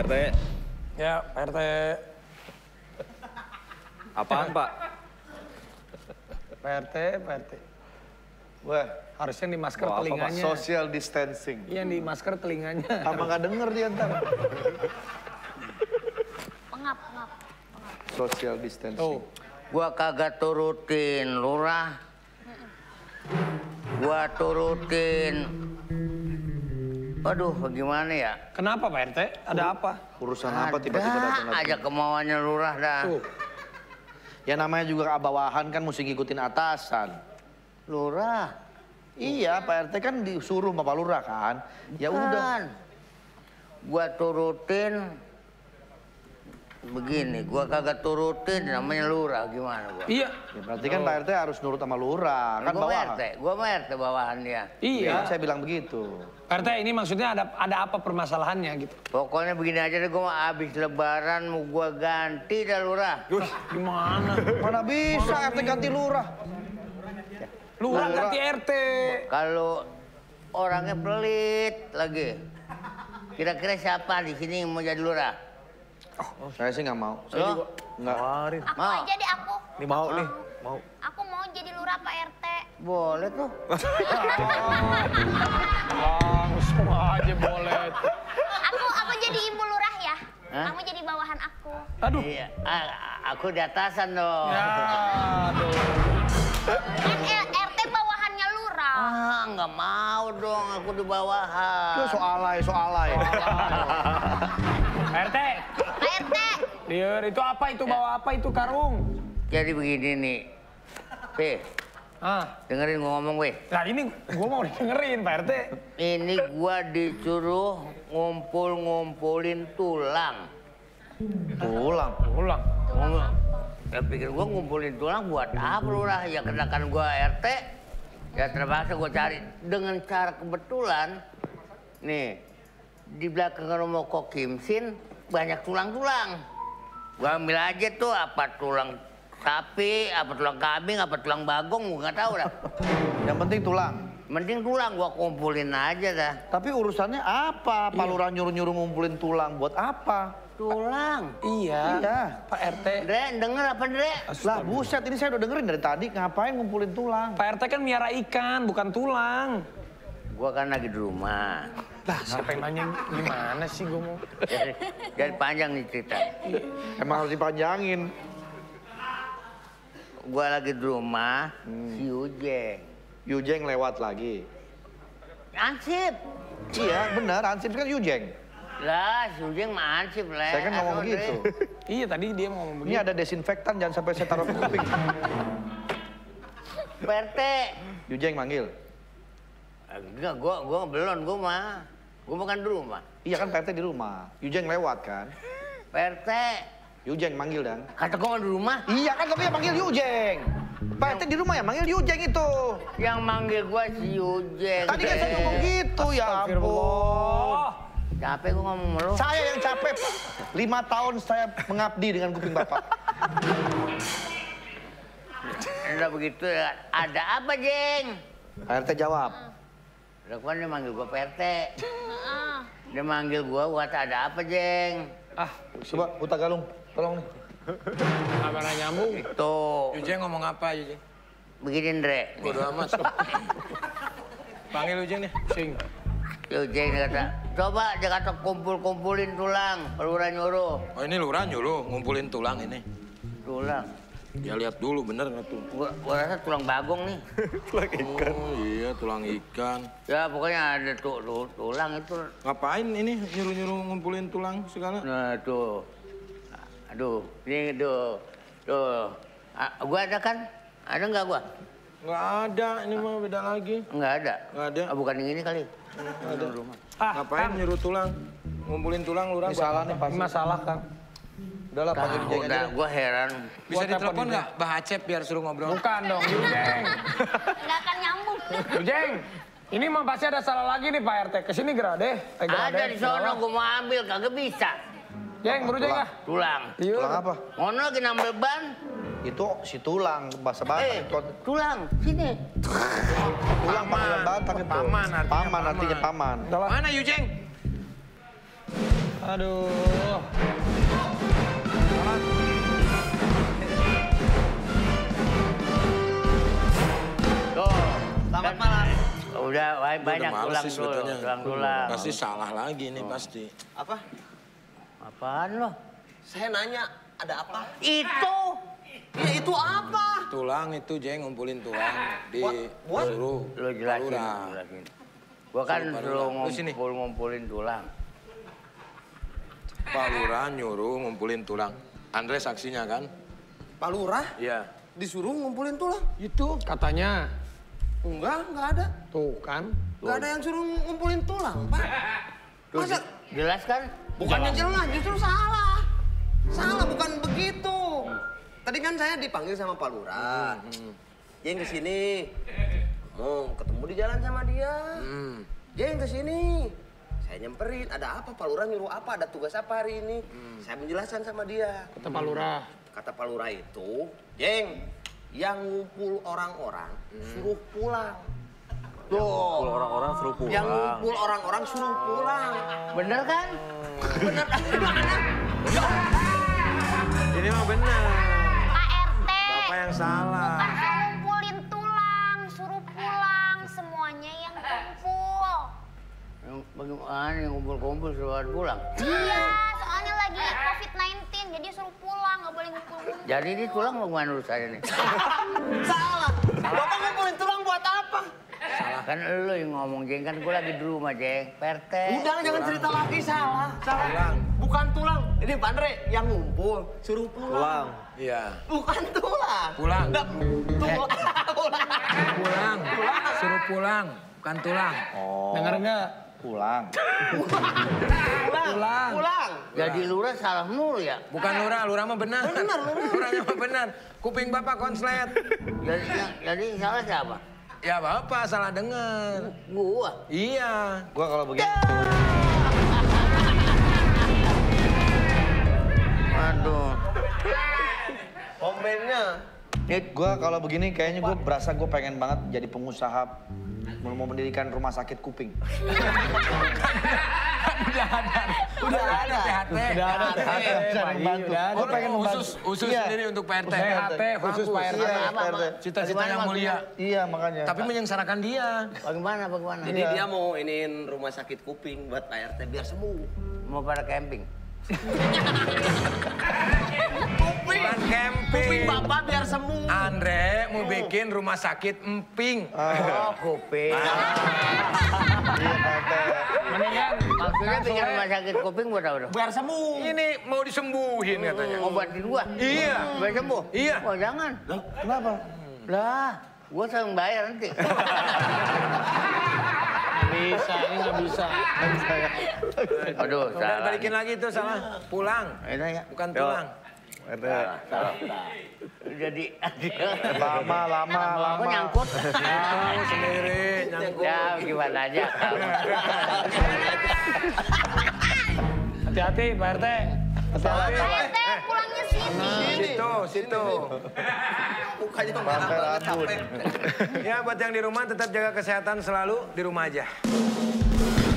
Pak RT. Ya, Pak RT. Apaan, Pak? Pak RT. Wah, harusnya di masker telinganya. Social distancing. Iya, di masker telinganya. Sama nggak denger dia ntar. Pengap. Social distancing. Tuh. Gua kagak turutin lurah. Gua turutin. Aduh, bagaimana ya? Kenapa Pak RT? Ada apa? Urusan apa tiba-tiba datang Ada aja kemauannya lurah dah. Tuh. Ya namanya juga bawahan kan mesti ngikutin atasan. Lurah. Iya, Pak RT kan disuruh Bapak Lurah kan. Ya udah. Gua turutin. Begini, gua kagak turutin namanya lurah, gimana gua? Iya. Ya, berarti kan Pak RT harus nurut sama Lurah, kan bawahan. Gua RT bawahan dia. Iya. Ya, saya bilang begitu. Pak RT ini maksudnya ada apa permasalahannya gitu? Pokoknya begini aja deh, gua abis lebaran mau gua ganti dah lurah. Gimana? Mana bisa RT ganti Lurah? Lurah ganti RT. Kalau orangnya pelit lagi. Kira-kira siapa di sini yang mau jadi lurah? Oh, saya sih nggak mau. Lo? Nggak. Aku aja deh aku. Nih mau nih, mau. Aku mau jadi lurah Pak RT. Boleh tuh. Langsung aja boleh. Aku jadi ibu lurah ya. Hah? Kamu jadi bawahan aku. Aduh. Iya, aku di atasan dong. Ya, aduh. Kan RT bawahannya lurah. Nggak mau dong, aku di bawahan. Itu soalai. Pak RT. Pak RT. Liur, itu apa itu? Bawa apa itu karung? Jadi begini nih. Peh, dengerin gua ngomong weh. Nah ini gua mau dengerin Pak RT. Ini gua disuruh ngumpulin tulang. Tulang. Ya pikir gua ngumpulin tulang buat apa lurah? Ya kenakan gua RT. Ya terpaksa gua cari. Dengan cara kebetulan, nih, di belakang rumah Kok Kim Sin banyak tulang-tulang. Gua ambil aja tuh apa tulang sapi, apa tulang kambing, apa tulang bagong, gua nggak tahu dah. Yang penting tulang. Mending tulang gua kumpulin aja dah. Tapi urusannya apa? Pak Lurah nyuruh-nyuruh ngumpulin tulang buat apa? Tulang. Iya. Iya. Pak RT. Dre, denger apa Dre? Lah buset, ini saya udah dengerin dari tadi. Ngapain ngumpulin tulang? Pak RT kan miara ikan, bukan tulang. Gua kan lagi di rumah. Lah, siapa yang nanya gimana sih gua mau? Jadi panjang nih cerita. Emang harus dipanjangin. Gua lagi di rumah, si Ujeng. Yujeng lewat lagi. Ansip. Iya benar, Ansip kan Yujeng. Lah, si Ujeng mah ansip lah. Saya kan ngomong gitu. Iya, tadi dia mau ngomong Ini begitu. ada desinfektan, jangan sampai saya taruh ke kuping. PRT. Yujeng manggil. Enggak, gua belum, gua mah. Gua bukan di rumah. Iya kan PRT di rumah. Yujeng lewat kan. PRT. Yujeng manggil dan. Kata gua di rumah. Iya kan tapi yang manggil Yujeng. PRT di rumah ya manggil Yujeng itu. Yang manggil gua si Ujeng. Tadi kan saya ngomong gitu ya ampun. Astagfirullah. Capek gua ngomong sama lu. Saya yang capek Pak. 5 tahun saya mengabdi dengan kuping Bapak. Udah begitu, ada apa Jeng? PRT jawab. Udah kan dia manggil gua PRT. Dia manggil gua buat ada apa Jeng? Coba Buta Galung, tolong nih. Kamera nyambung. Itu. Yujeng ngomong apa, Yujeng? Begini Ndre. Bodo amat. Panggil Yujeng nih. Sing. Ujeng kata, coba dia kata kumpulin tulang, Lurah nyuruh. Oh ini lurah nyuruh ngumpulin tulang ini. Tulang. Ya lihat dulu bener nggak tuh? Gua rasa tulang bagong nih. Tulang ikan. Oh iya tulang ikan. Ya pokoknya ada tulang itu. Ngapain ini nyuruh-nyuruh ngumpulin tulang segala? Nah tuh. Aduh, ini tuh. Gua ada kan? Ada nggak gua? Nggak ada, ini mah beda lagi. Nggak ada. Nggak ada. Bukan yang ini kali. Nggak ada. Rumah. Ngapain nyuruh tulang? Ngumpulin tulang lurah. Ini salah nih Ini pasti. masalah kan. Udahlah panggil Yujeng aja. Udah, gua heran. Bisa Buat ditelepon apa, nggak Mbah Acep biar suruh ngobrol? Bukan dong, Yujeng. Nggak akan nyambung. Yujeng, ini mah pasti ada salah lagi nih Pak RT. Kesini gerak deh. Ada di sono gua mau ambil, kagak bisa. Jeng, baru Jeng lah. Tulang. Liur. Tulang apa? Ngono lagi nambel ban. Itu si tulang, bahasa Batak. Tulang, sini. Tulang panggilan Batak itu. Paman artinya Paman artinya paman. Udah lah. Mana Yujeng? Aduh. Tuh. Selamat malam. Udah banyak Udah males tulang sih dulu. sebetulnya. Tulang. Pasti salah lagi nih pasti. Apa? Apaan lo? Saya nanya, ada apa? Itu. Ya itu apa? Tulang itu Jeng ngumpulin tulang di What? suruh Lo jelasin. Palura. jelasin. Gua kan Suruh suruh Palura. Lu sini. ngumpulin tulang. Pak Lurah nyuruh ngumpulin tulang. Andre saksinya kan? Pak Lurah Iya. disuruh ngumpulin tulang. Itu katanya. Enggak ada. Tuh kan. Enggak ada yang suruh ngumpulin tulang, Pak. Tuh, Masa? jelas kan? Bukannya jelas, justru salah. Salah, bukan begitu. Tadi kan saya dipanggil sama Pak Lurah. Jeng kesini. Mau ketemu di jalan sama dia. Jeng kesini. Saya nyamperin, ada apa? Pak Lurah nyuruh apa? Ada tugas apa hari ini? Saya menjelaskan sama dia. Kata Pak Lurah. Kata Pak Lurah itu, Jeng, yang ngumpul orang-orang suruh pulang. Tuh. Orang-orang suruh pulang. Yang ngumpul orang-orang suruh pulang. Bener kan? Bener. Ini mah benar. Pak RT. Bapak yang salah. Bukan suruh ngumpulin tulang, suruh pulang. Semuanya yang kumpul. Bagaimana yang kumpul-kumpul suruh pulang? Iya, soalnya lagi COVID-19, jadi suruh pulang, nggak boleh ngumpul-ngumpul. Jadi ini tulang bagaimana urusannya nih? Salah. Bapak ngumpulin tulang buat apa? Kan lo yang ngomong, Jeng. Kan gue lagi di rumah, Jeng. PT. Udah, jangan cerita lagi. Salah. Bukan tulang. Ini Pak Andre yang ngumpul suruh pulang. Iya. Bukan tulang. Pulang. Nggak, tulang. Pulang. Suruh pulang. Bukan tulang. Oh. Dengar nggak? Pulang. Pulang. Jadi lurah salah mulu ya? Bukan lurah, lurah mah benar. Benar, lurah. Lurahnya mah benar. Kuping bapak konslet. Jadi salah siapa? Ya bapak salah dengar. Gua. Iya. Gua kalau begini. Aduh. Komennya. Gua kalau begini kayaknya gue berasa gue pengen banget jadi pengusaha mau mendirikan rumah sakit kuping. Udah ada PHT. Udah ada PHT. Oh, pengen khusus Iya. sendiri untuk PRT. PHT khusus Pak RT. Iya, Apa? PRT. Cita-cita yang mulia. Iya makanya. Tapi menyengsarakan dia. Bagaimana? Jadi dia mau iniin rumah sakit kuping buat Pak RT biar sembuh. Mau pada camping? Bukan camping. Kuping bapak biar sembuh. Andre mau bikin rumah sakit emping. Oh, kuping. Iya PRT. Mendingan. Maksudnya bikin rumah sakit kuping buat apa? Biar sembuh. Ini mau disembuhin katanya. Obatin gua? Iya. Biar sembuh? Iya. Oh, jangan. Kenapa? Lah, gua sering bayar nanti. Bisa, ini nggak bisa. Aduh, Udah salah. balikin lagi itu salah. Pulang. Ini ya. Bukan tulang. Salah. Jadi, Lama. kok nyangkut? Tahu sendiri. Nyangkut. Ya, gimana aja. Hati-hati Pak RT. Pak RT, pulangnya sini. Situ. Mukanya merah banget capek. Ya buat yang di rumah tetap jaga kesehatan selalu di rumah aja.